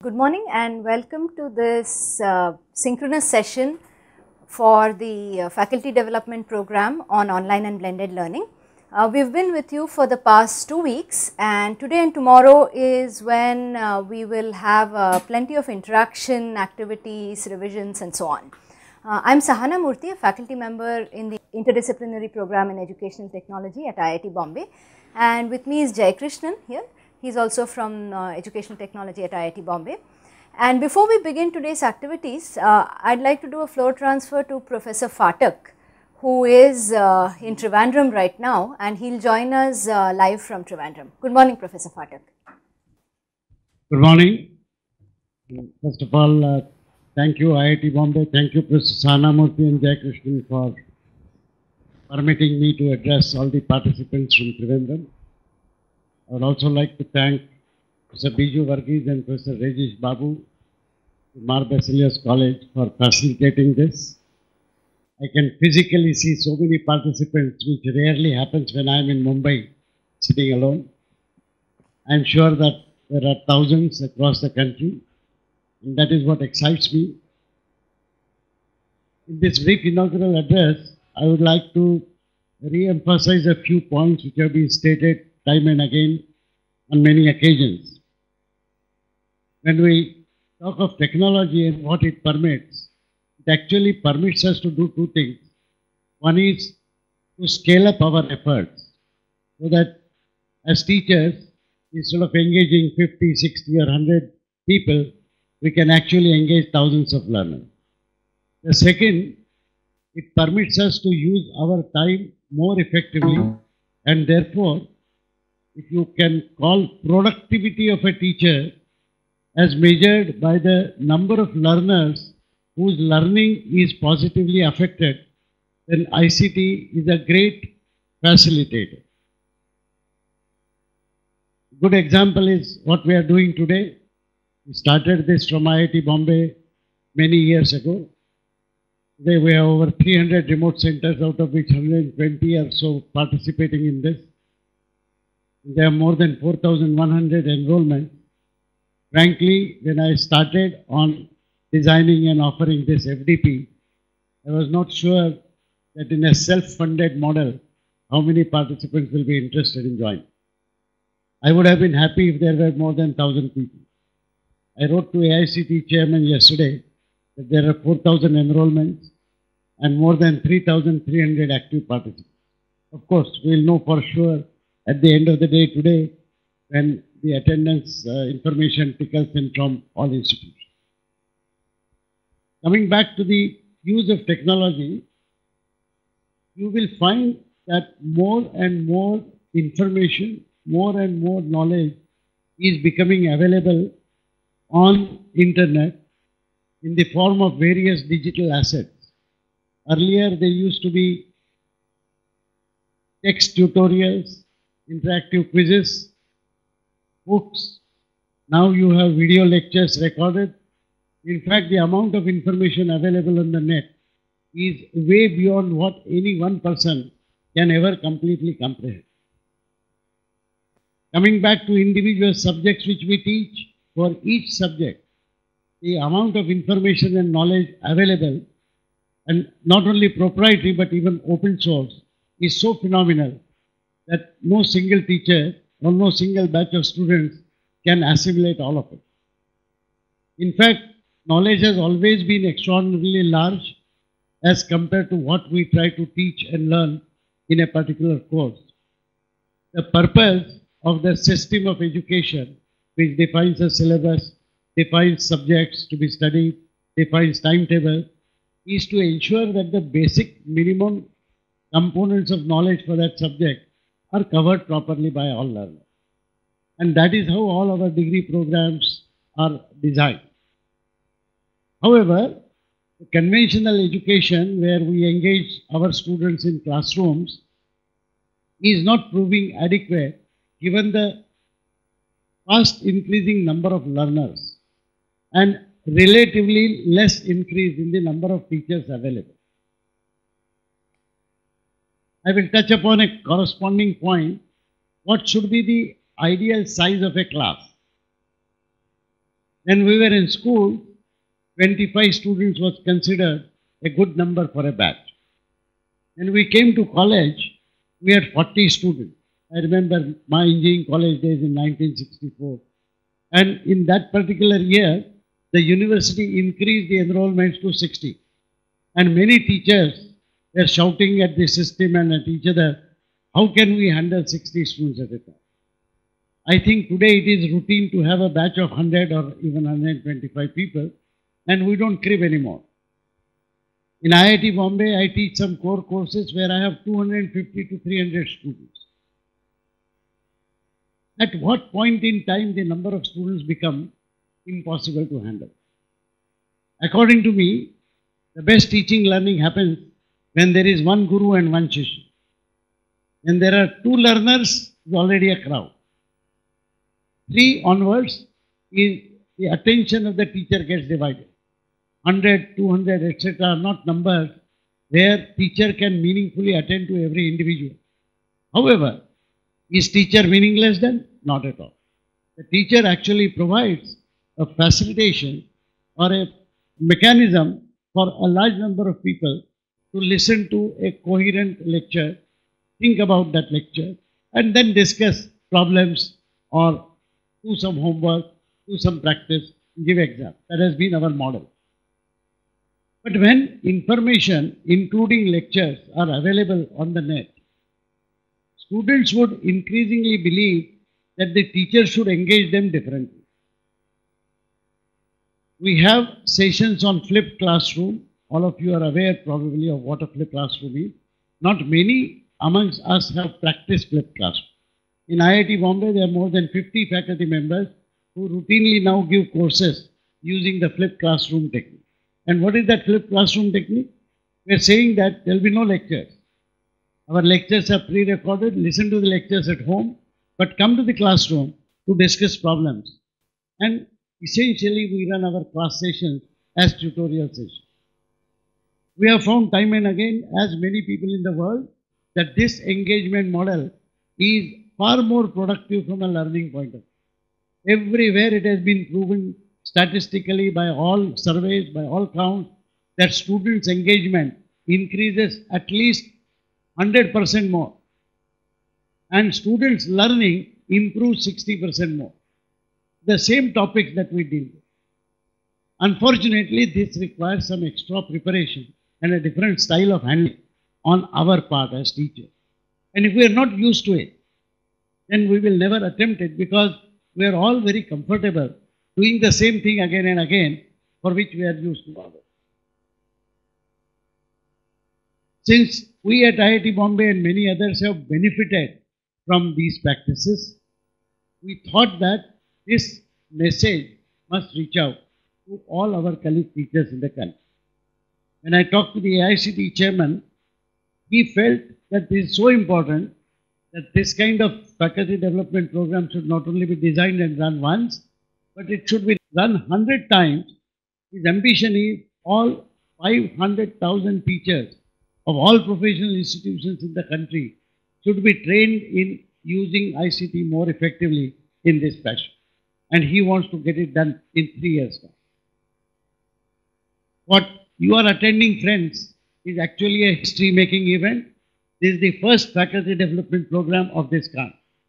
Good morning and welcome to this synchronous session for the faculty development program on online and blended learning. We have been with you for the past 2 weeks, and today and tomorrow is when we will have plenty of interaction, activities, revisions and so on. I am Sahana Murthy, a faculty member in the interdisciplinary program in educational technology at IIT Bombay, and with me is Jai Krishnan here. He is also from educational technology at IIT Bombay. And before we begin today's activities, I would like to do a floor transfer to Professor Phatak, who is in Trivandrum right now, and he will join us live from Trivandrum. Good morning, Professor Phatak. Good morning. First of all, thank you IIT Bombay, thank you Professor Sahana Murthy and Jai Krishnan for permitting me to address all the participants from Trivandrum. I would also like to thank Professor Biju Varghese and Professor Rajesh Babu, Mar Basilios College, for facilitating this. I can physically see so many participants, which rarely happens when I am in Mumbai sitting alone. I am sure that there are thousands across the country, and that is what excites me. In this brief inaugural address, I would like to re-emphasize a few points which have been stated time and again on many occasions. When we talk of technology and what it permits, it actually permits us to do two things. One is to scale up our efforts so that as teachers, instead of engaging 50, 60 or 100 people, we can actually engage thousands of learners. The second, it permits us to use our time more effectively, and therefore, if you can call productivity of a teacher as measured by the number of learners whose learning is positively affected, then ICT is a great facilitator. Good example is what we are doing today. We started this from IIT Bombay many years ago. Today we have over 300 remote centers, out of which 120 are so participating in this. There are more than 4,100 enrollments. Frankly, when I started on designing and offering this FDP, I was not sure that in a self-funded model, how many participants will be interested in joining. I would have been happy if there were more than 1,000 people. I wrote to AICT chairman yesterday that there are 4,000 enrollments and more than 3,300 active participants. Of course, we will know for sure at the end of the day today when the attendance information trickles in from all institutions. Coming back to the use of technology, you will find that more and more information, more and more knowledge is becoming available on internet in the form of various digital assets. Earlier they used to be text tutorials, interactive quizzes, books. Now you have video lectures recorded. In fact, the amount of information available on the net is way beyond what any one person can ever completely comprehend. Coming back to individual subjects which we teach, for each subject, the amount of information and knowledge available, and not only proprietary but even open source, is so phenomenal that no single teacher or no single batch of students can assimilate all of it. In fact, knowledge has always been extraordinarily large as compared to what we try to teach and learn in a particular course. The purpose of the system of education, which defines a syllabus, defines subjects to be studied, defines timetable, is to ensure that the basic minimum components of knowledge for that subject are covered properly by all learners. And that is how all our degree programs are designed. However, the conventional education where we engage our students in classrooms is not proving adequate given the fast increasing number of learners and relatively less increase in the number of teachers available. I will touch upon a corresponding point. What should be the ideal size of a class? When we were in school, 25 students was considered a good number for a batch. When we came to college, we had 40 students. I remember my engineering college days in 1964. And in that particular year, the university increased the enrollments to 60. And many teachers were shouting at the system and at each other, how can we handle 60 students at a time? I think today it is routine to have a batch of 100 or even 125 people, and we don't crib anymore. In IIT Bombay, I teach some core courses where I have 250 to 300 students. At what point in time the number of students become impossible to handle? According to me, the best teaching learning happens when there is one guru and one shishya. When there are two learners, it's already a crowd. 3 onwards is the attention of the teacher gets divided. 100, 200, etc. are not numbers where teacher can meaningfully attend to every individual. However, is teacher meaningless then? Not at all. The teacher actually provides a facilitation or a mechanism for a large number of people to listen to a coherent lecture, think about that lecture, and then discuss problems or do some homework, do some practice, give exam. That has been our model. But when information, including lectures, are available on the net, students would increasingly believe that the teacher should engage them differently. We have sessions on flipped classroom. All of you are aware probably of what a flipped classroom is. Not many amongst us have practiced flipped classroom. In IIT Bombay, there are more than 50 faculty members who routinely now give courses using the flipped classroom technique. And what is that flipped classroom technique? We are saying that there will be no lectures. Our lectures are pre-recorded, listen to the lectures at home, but come to the classroom to discuss problems. And essentially, we run our class sessions as tutorial sessions. We have found time and again, as many people in the world, that this engagement model is far more productive from a learning point of view. Everywhere it has been proven statistically by all surveys, by all counts, that students' engagement increases at least 100% more. And students' learning improves 60% more. The same topics that we deal with. Unfortunately, this requires some extra preparation and a different style of handling on our part as teachers. And if we are not used to it, then we will never attempt it because we are all very comfortable doing the same thing again and again for which we are used to others. Since we at IIT Bombay and many others have benefited from these practices, we thought that this message must reach out to all our colleague teachers in the country. When I talked to the AICTE chairman, he felt that this is so important that this kind of faculty development program should not only be designed and run once, but it should be run 100 times. His ambition is all 500,000 teachers of all professional institutions in the country should be trained in using ICT more effectively in this fashion. And he wants to get it done in 3 years' time. What you are attending, friends, is actually a history-making event. This is the first faculty development program of this kind.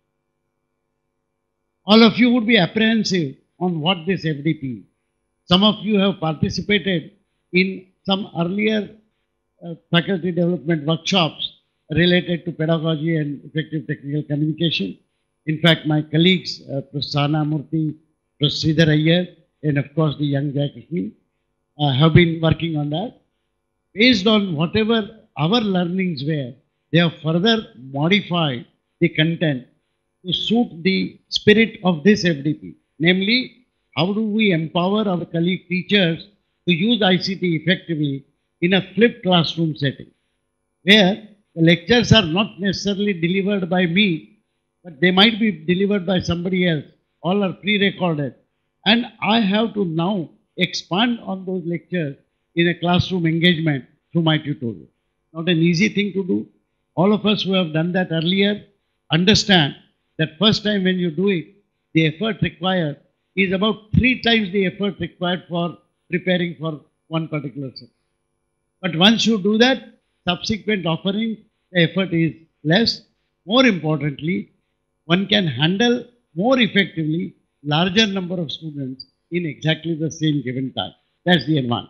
All of you would be apprehensive on what this FDP is. Some of you have participated in some earlier faculty development workshops related to pedagogy and effective technical communication. In fact, my colleagues, Professor Sana Murthy, Professor Sridhar Iyer, and of course the young Jayakishmi, have been working on that. Based on whatever our learnings were, they have further modified the content to suit the spirit of this FDP. Namely, how do we empower our colleague teachers to use ICT effectively in a flipped classroom setting, where the lectures are not necessarily delivered by me, but they might be delivered by somebody else. All are pre-recorded. And I have to now expand on those lectures in a classroom engagement through my tutorial. Not an easy thing to do. All of us who have done that earlier understand that first time when you do it, the effort required is about 3 times the effort required for preparing for one particular subject. But once you do that, subsequent offering, the effort is less. More importantly, one can handle more effectively larger number of students in exactly the same given time. That's the advantage.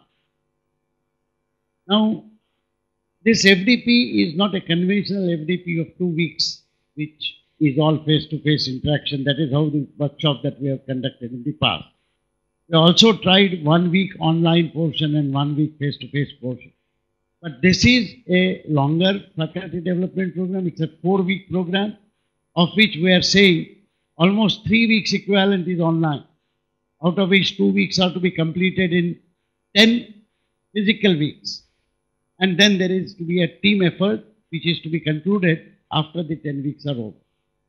Now, this FDP is not a conventional FDP of 2 weeks, which is all face-to-face interaction. That is how the workshop that we have conducted in the past. We also tried 1 week online portion and 1 week face-to-face portion. But this is a longer faculty development program. It's a 4-week program, of which we are saying almost 3 weeks equivalent is online, out of which 2 weeks are to be completed in 10 physical weeks. And then there is to be a team effort, which is to be concluded after the 10 weeks are over.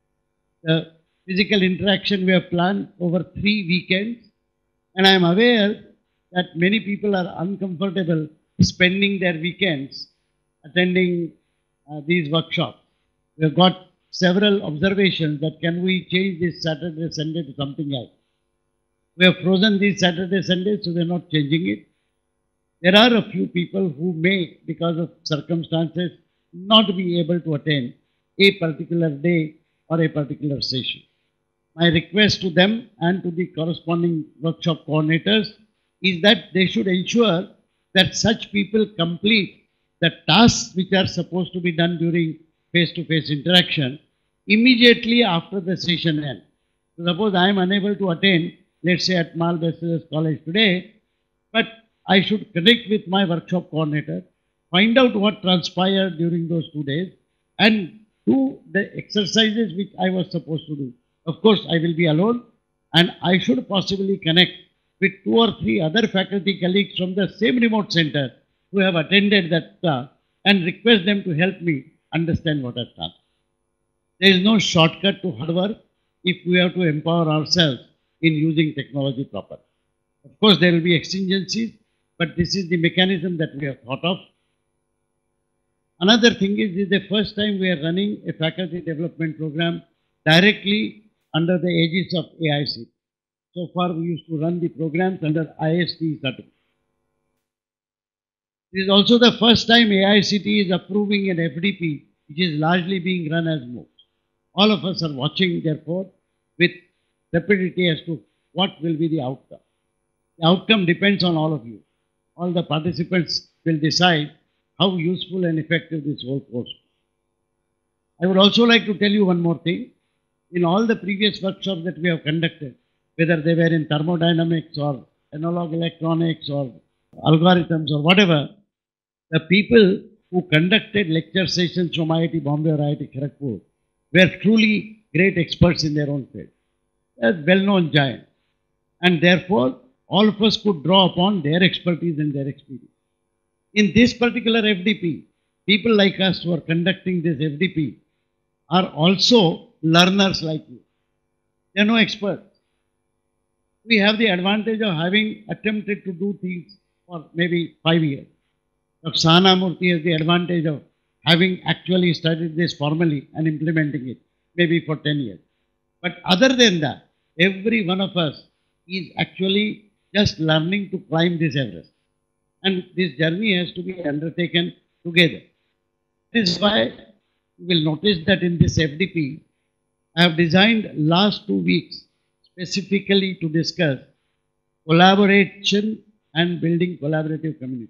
The physical interaction we have planned over 3 weekends, and I am aware that many people are uncomfortable spending their weekends attending these workshops. We have got several observations that can we change this Saturday, Sunday to something else. We have frozen these Saturday, Sunday, so we are not changing it. There are a few people who may, because of circumstances, not be able to attend a particular day or a particular session. My request to them and to the corresponding workshop coordinators is that they should ensure that such people complete the tasks which are supposed to be done during face-to-face interaction immediately after the session ends. So suppose I am unable to attend, let's say at Mal Bachelor's College today, but I should connect with my workshop coordinator, find out what transpired during those 2 days, and do the exercises which I was supposed to do. Of course, I will be alone, and I should possibly connect with 2 or 3 other faculty colleagues from the same remote center who have attended that class and request them to help me understand what I've done. There is no shortcut to hard work if we have to empower ourselves in using technology properly. Of course, there will be exigencies, but this is the mechanism that we have thought of. Another thing is, this is the first time we are running a faculty development program directly under the aegis of AICT. So far, we used to run the programs under IST certificate. This is also the first time AICT is approving an FDP, which is largely being run as MOOC. All of us are watching, therefore, with rapidity as to what will be the outcome. The outcome depends on all of you. All the participants will decide how useful and effective this whole course is. I would also like to tell you one more thing. In all the previous workshops that we have conducted, whether they were in thermodynamics or analog electronics or algorithms or whatever, the people who conducted lecture sessions from IIT Bombay or IIT Kharagpur were truly great experts in their own field. They are well-known giants. And therefore, all of us could draw upon their expertise and their experience. In this particular FDP, people like us who are conducting this FDP are also learners like you. They are no experts. We have the advantage of having attempted to do things for maybe 5 years. Dr. Sahana Murthy has the advantage of having actually studied this formally and implementing it, maybe for 10 years. But other than that, every one of us is actually just learning to climb this Everest. And this journey has to be undertaken together. This is why you will notice that in this FDP, I have designed last 2 weeks specifically to discuss collaboration and building collaborative communities.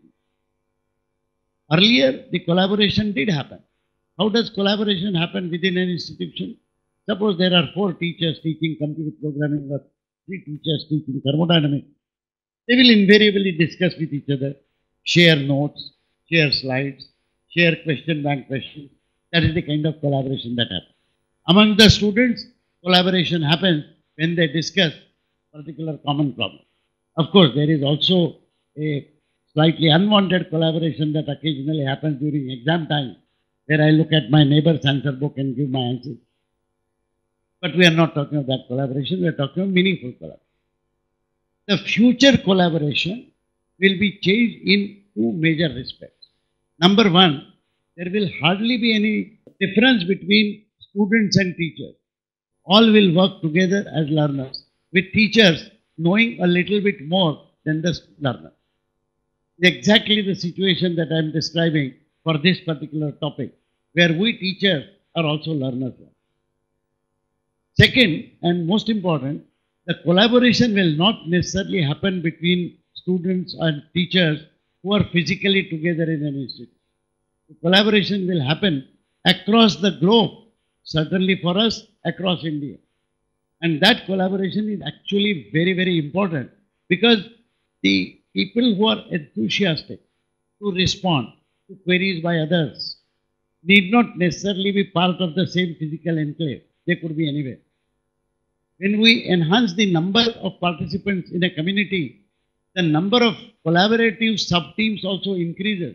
Earlier, the collaboration did happen. How does collaboration happen within an institution? Suppose there are 4 teachers teaching computer programming or 3 teachers teaching thermodynamics. They will invariably discuss with each other, share notes, share slides, share question bank questions. That is the kind of collaboration that happens. Among the students, collaboration happens when they discuss particular common problem. Of course, there is also a slightly unwanted collaboration that occasionally happens during exam time, where I look at my neighbor's answer book and give my answers. But we are not talking of that collaboration, we are talking of meaningful collaboration. The future collaboration will be changed in 2 major respects. Number 1, there will hardly be any difference between students and teachers. All will work together as learners, with teachers knowing a little bit more than the learner. Exactly the situation that I am describing for this particular topic, where we teachers are also learners. Second, and most important, the collaboration will not necessarily happen between students and teachers who are physically together in an institute. The collaboration will happen across the globe, certainly for us across India. And that collaboration is actually very, very important, because the people who are enthusiastic to respond to queries by others need not necessarily be part of the same physical enclave. They could be anywhere. When we enhance the number of participants in a community, the number of collaborative sub-teams also increases.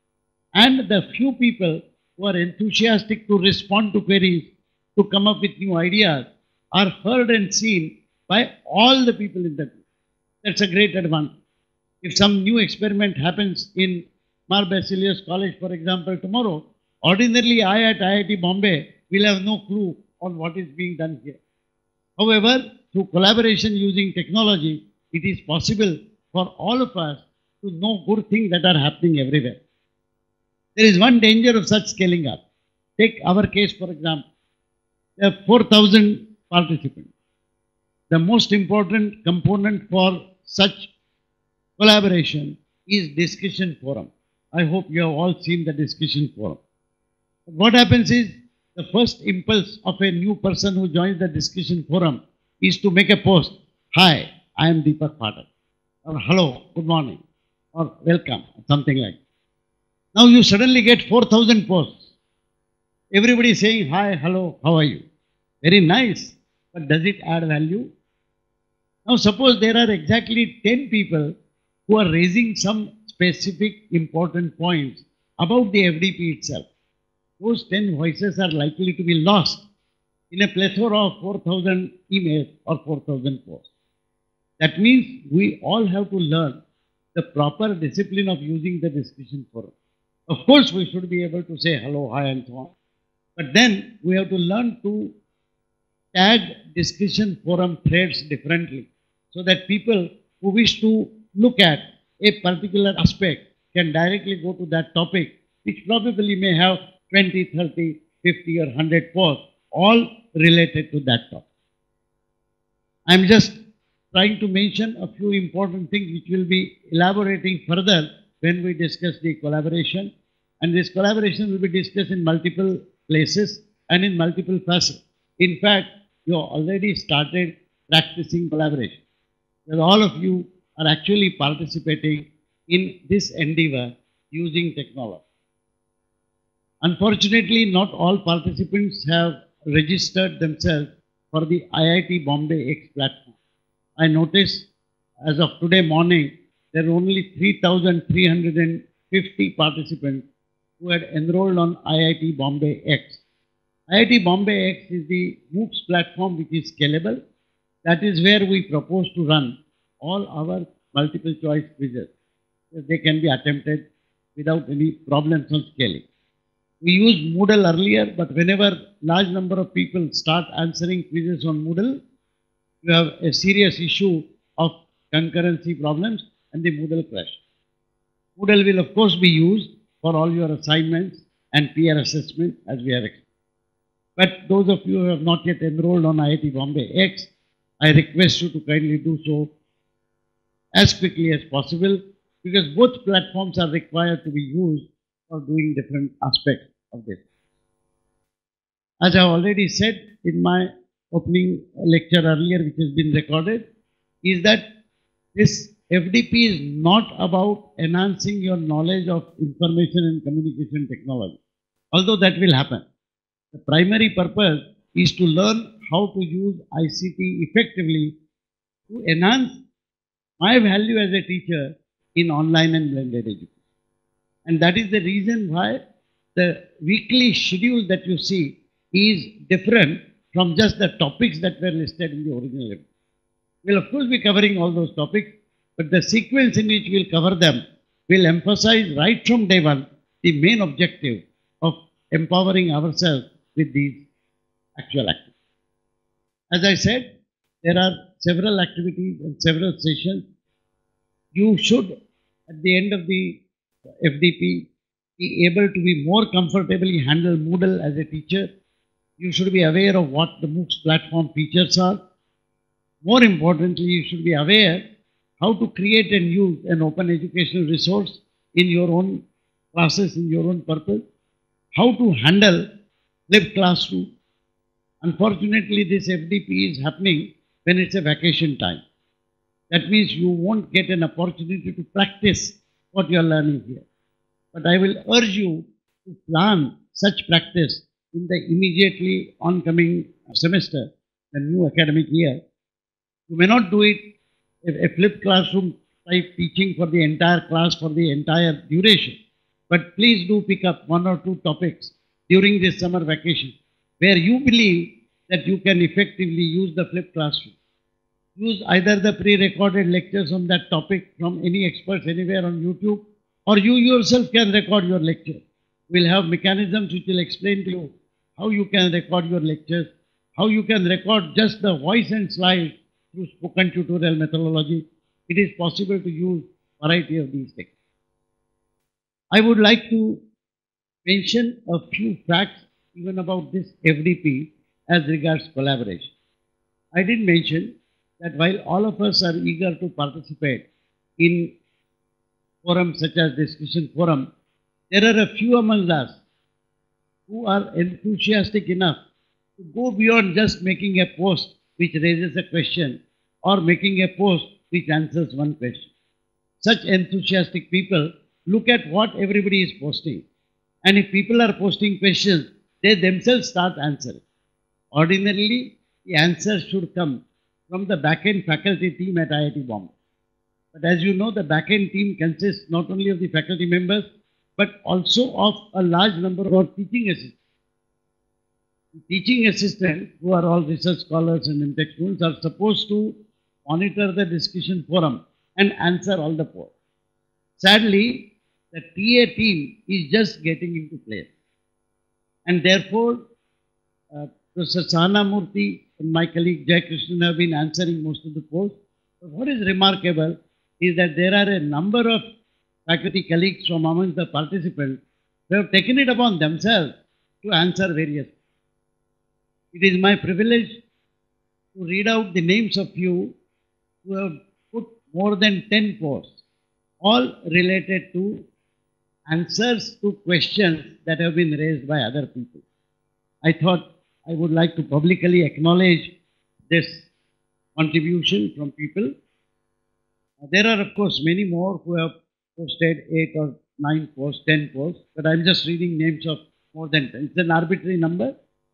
And the few people who are enthusiastic to respond to queries, to come up with new ideas, are heard and seen by all the people in the group. That's a great advantage. If some new experiment happens in Mar Basilius College, for example, tomorrow, ordinarily I at IIT Bombay will have no clue on what is being done here. However, through collaboration using technology, it is possible for all of us to know good things that are happening everywhere. There is one danger of such scaling up. Take our case, for example. There are 4,000 participants. The most important component for such collaboration is discussion forum. I hope you have all seen the discussion forum. What happens is, the first impulse of a new person who joins the discussion forum is to make a post. Hi, I am Deepak Pathak. Or hello, good morning. Or welcome, something like that. Now you suddenly get 4,000 posts. Everybody is saying, hi, hello, how are you? Very nice. But does it add value? Now suppose there are exactly 10 people who are raising some specific important points about the FDP itself. Those 10 voices are likely to be lost in a plethora of 4,000 emails or 4,000 posts. That means we all have to learn the proper discipline of using the discussion forum. Of course, we should be able to say hello, hi, and so on. But then we have to learn to tag discussion forum threads differently, so that people who wish to look at a particular aspect can directly go to that topic, which probably may have 20, 30, 50 or 100 posts, all related to that topic. I am just trying to mention a few important things which will be elaborating further when we discuss the collaboration. And this collaboration will be discussed in multiple places and in multiple facets. In fact, you have already started practicing collaboration. Because all of you are actually participating in this endeavor using technology. Unfortunately, not all participants have registered themselves for the IIT Bombay X platform. I noticed as of today morning, there are only 3,350 participants who had enrolled on IIT Bombay X. IIT Bombay X is the MOOCs platform which is scalable. That is where we propose to run all our multiple choice quizzes. They can be attempted without any problems on scaling. We used Moodle earlier, but whenever large number of people start answering quizzes on Moodle, you have a serious issue of concurrency problems and the Moodle crash. Moodle will of course be used for all your assignments and peer assessment as we have explained. But those of you who have not yet enrolled on IIT Bombay X, I request you to kindly do so as quickly as possible, because both platforms are required to be used for doing different aspects of this. As I have already said in my opening lecture earlier, which has been recorded, is that this FDP is not about enhancing your knowledge of information and communication technology, although that will happen. The primary purpose is to learn how to use ICT effectively to enhance my value as a teacher in online and blended education. And that is the reason why the weekly schedule that you see is different from just the topics that were listed in the original episode. We'll of course be covering all those topics, but the sequence in which we'll cover them will emphasize right from day one the main objective of empowering ourselves with these actual activities. As I said, there are several activities and several sessions. You should, at the end of the FDP, be able to be more comfortably handle Moodle as a teacher. You should be aware of what the MOOC's platform features are. More importantly, you should be aware how to create and use an open educational resource in your own classes, in your own purpose. How to handle flipped classroom. Unfortunately, this FDP is happening when it's a vacation time. That means you won't get an opportunity to practice what you are learning here. But I will urge you to plan such practice in the immediately oncoming semester, the new academic year. You may not do it a flipped classroom type teaching for the entire class for the entire duration. But please do pick up 1 or 2 topics during this summer vacation where you believe that you can effectively use the flipped classroom. Use either the pre-recorded lectures on that topic from any experts anywhere on YouTube, or you yourself can record your lecture. We'll have mechanisms which will explain to you how you can record your lectures, how you can record just the voice and slide through spoken tutorial methodology. It is possible to use a variety of these techniques. I would like to mention a few facts even about this FDP as regards collaboration. I did mention that while all of us are eager to participate in forums such as discussion forum, there are a few among us who are enthusiastic enough to go beyond just making a post which raises a question or making a post which answers one question. Such enthusiastic people look at what everybody is posting, and if people are posting questions, they themselves start answering. Ordinarily, the answers should come from the back-end faculty team at IIT Bombay. But as you know, the back-end team consists not only of the faculty members, but also of a large number of teaching assistants. The teaching assistants, who are all research scholars and MTech students, are supposed to monitor the discussion forum and answer all the polls. Sadly, the TA team is just getting into place. And therefore, Professor Sahana Murthy and my colleague Jay Krishnan have been answering most of the polls. But what is remarkable is that there are a number of faculty colleagues from among the participants who have taken it upon themselves to answer various. It is my privilege to read out the names of you who have put more than 10 posts, all related to answers to questions that have been raised by other people. I thought I would like to publicly acknowledge this contribution from people. There are, of course, many more who have posted 8 or 9 posts, 10 posts, but I'm just reading names of more than 10. It's an arbitrary number.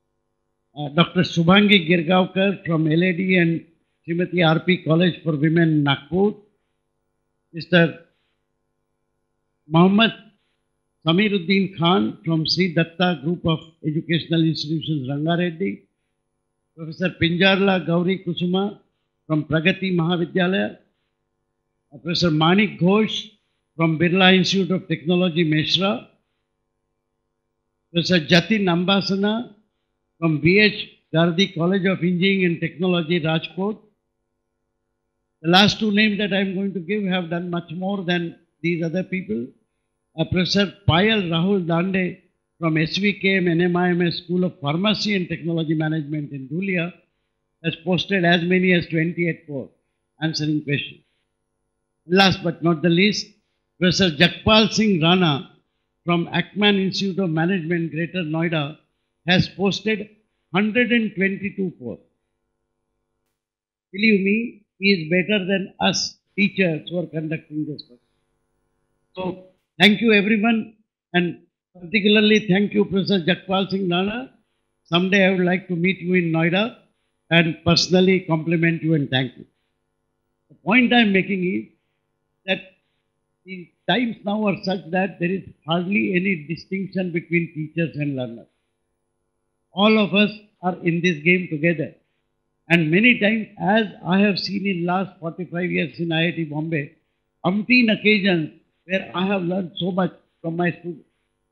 Dr. Subhangi Girgaonkar from LAD and Srimati RP College for Women, Nagpur. Mr. Mohammad Samiruddin Khan from Sri Datta Group of Educational Institutions, Rangareddy. Professor Pinjarla Gauri Kusuma from Pragati Mahavidyalaya. Professor Manik Ghosh from Birla Institute of Technology, Meshra. Professor Jatin Ambasana from BH Gandhi College of Engineering and Technology, Rajkot. The last 2 names that I am going to give have done much more than these other people. Professor Payal Rahul Dande from SVKM NMIMS School of Pharmacy and Technology Management in Dhulia has posted as many as 28 posts answering questions. Last but not the least, Professor Jakpal Singh Rana from Ackman Institute of Management, Greater Noida, has posted 122 posts. Believe me, he is better than us teachers who are conducting this course. So, thank you everyone, and particularly thank you Professor Jakpal Singh Rana. Someday I would like to meet you in Noida and personally compliment you and thank you. The point I am making is that the times now are such that there is hardly any distinction between teachers and learners. All of us are in this game together. And many times, as I have seen in last 45 years in IIT Bombay, umpteen occasions where I have learned so much from my students.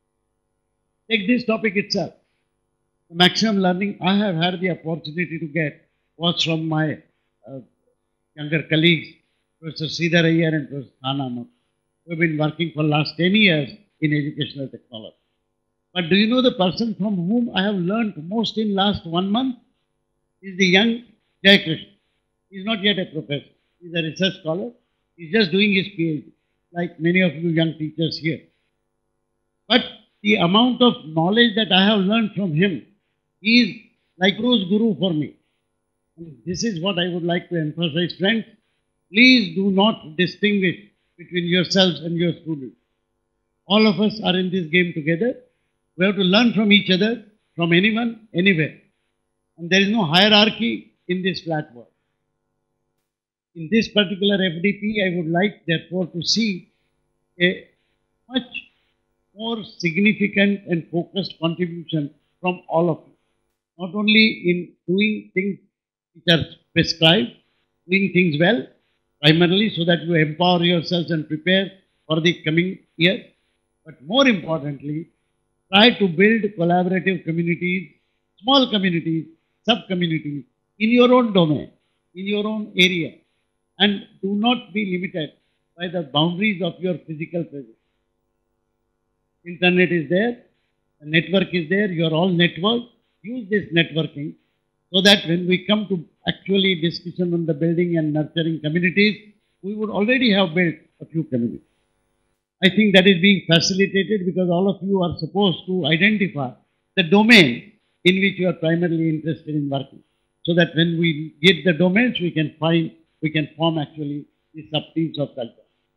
Take this topic itself. The maximum learning I have had the opportunity to get was from my younger colleagues, Professor Sridhar Iyer and Professor Khanama, who have been working for the last 10 years in educational technology. But do you know the person from whom I have learned most in last 1 month? Is the young Jai Krishna. He is not yet a professor. He is a research scholar. He is just doing his PhD, like many of you young teachers here. But the amount of knowledge that I have learned from him, he is like Guru's Guru for me. And this is what I would like to emphasize, friends. Please do not distinguish between yourselves and your students. All of us are in this game together. We have to learn from each other, from anyone, anywhere. And there is no hierarchy in this flat world. In this particular FDP, I would like, therefore, to see a much more significant and focused contribution from all of you. Not only in doing things which are prescribed, doing things well, primarily so that you empower yourselves and prepare for the coming year, but more importantly, try to build collaborative communities, small communities, sub-communities in your own domain, in your own area, and do not be limited by the boundaries of your physical presence. Internet is there, the network is there, you are all networked. Use this networking so that when we come to actually discussion on the building and nurturing communities, we would already have built a few communities. I think that is being facilitated because all of you are supposed to identify the domain in which you are primarily interested in working. So that when we get the domains, we can form actually the sub-teams of culture.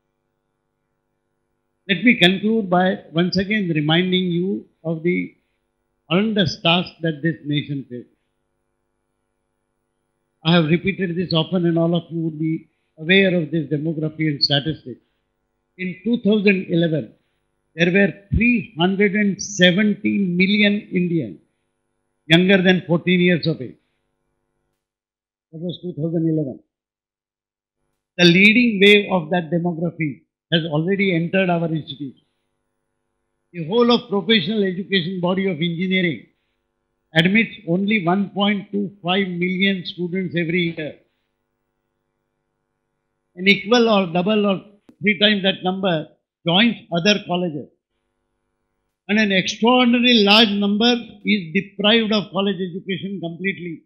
Let me conclude by once again reminding you of the horrendous task that this nation faces. I have repeated this often and all of you would be aware of this demography and statistics. In 2011, there were 370 million Indians younger than 14 years of age. That was 2011. The leading wave of that demography has already entered our institution. The whole of professional education body of engineering admits only 1.25 million students every year. An equal or double or 3 times that number joins other colleges. And an extraordinarily large number is deprived of college education completely.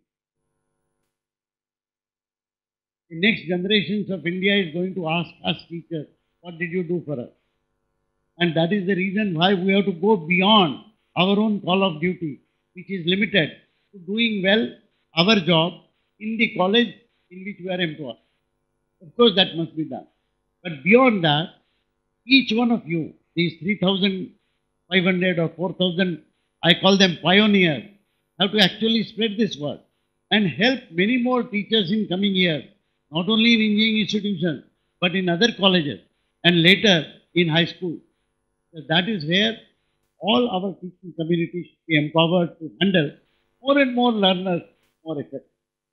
The next generations of India is going to ask us teachers, what did you do for us? And that is the reason why we have to go beyond our own call of duty, which is limited to doing well our job in the college in which we are employed. Of course, that must be done. But beyond that, each one of you, these 3,500 or 4,000, I call them pioneers, have to actually spread this word and help many more teachers in coming years, not only in engineering institutions, but in other colleges and later in high school. So that is where all our teaching community should be empowered to handle more and more learners more effectively.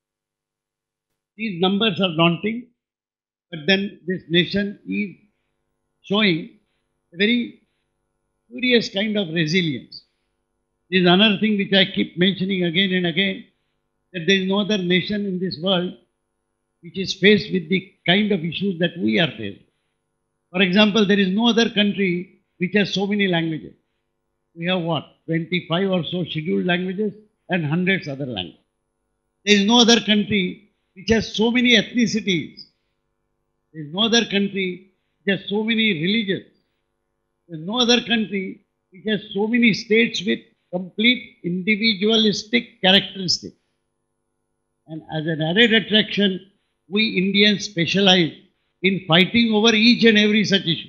These numbers are daunting, but then this nation is showing a very curious kind of resilience. This is another thing which I keep mentioning again and again, that there is no other nation in this world which is faced with the kind of issues that we are faced. For example, there is no other country which has so many languages. We have what? 25 or so scheduled languages and hundreds other languages. There is no other country which has so many ethnicities. There is no other country which has so many religions. There is no other country which has so many states with complete individualistic characteristics. And as an added attraction, we Indians specialize in fighting over each and every such issue.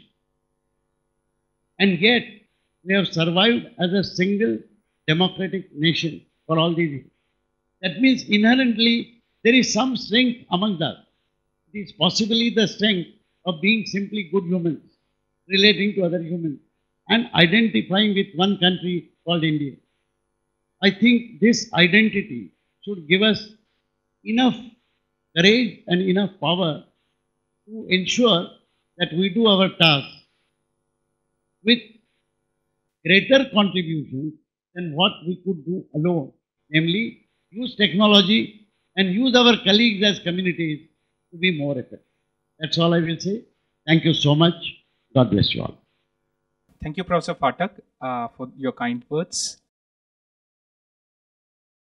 And yet, we have survived as a single democratic nation for all these years. That means inherently there is some strength among us. It is possibly the strength of being simply good humans, relating to other humans, and identifying with one country called India. I think this identity should give us enough courage and enough power to ensure that we do our task with greater contribution than what we could do alone, namely use technology and use our colleagues as communities to be more effective. That's all I will say. Thank you so much. God bless you all. Thank you, Professor Phatak, for your kind words.